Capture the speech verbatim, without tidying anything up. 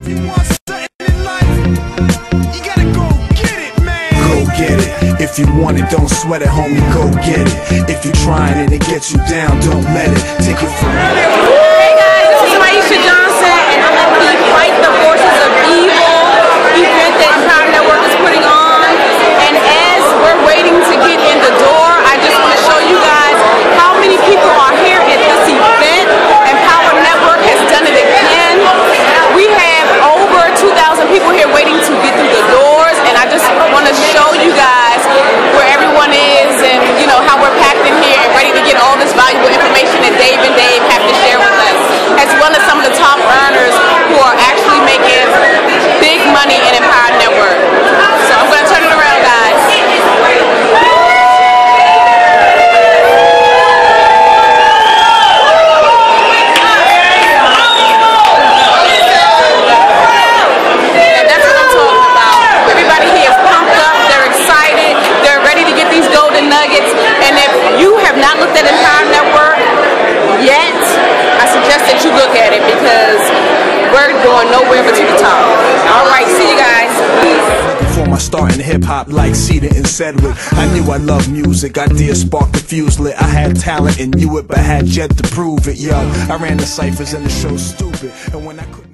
If you want something in life, you gotta go get it, man. Go get it. If you want it, don't sweat it, homie, go get it. If you're trying it and it gets you down, don't let it take it from you. Hey guys, this is Maisha Johnson, and I'm at the Fight the Forces of Evil event that Empower Network is putting on. And as we're waiting to get in the door, I just want to show you guys how many people are here at this event. Empower Network has done it again. We have over two thousand people here waiting to get through the doors, and I just want to show you guys where everyone is and, you know, how we're packed in here and ready to get all this valuable information that Dave and Dave have to share with us, as well as some of the top earners who are actually making big money in Empower Network. So I'm going to turn it around, guys. And if you have not looked at Empower Network yet, I suggest that you look at it, because we're going nowhere but to the top. All right, see you guys. Before my start in hip-hop, like Cedar and Sedgwick, I knew I loved music. Ideas sparked the fuse lit. I had talent and knew it, but had yet to prove it. Yo, I ran the ciphers and the show stupid, and when I couldn't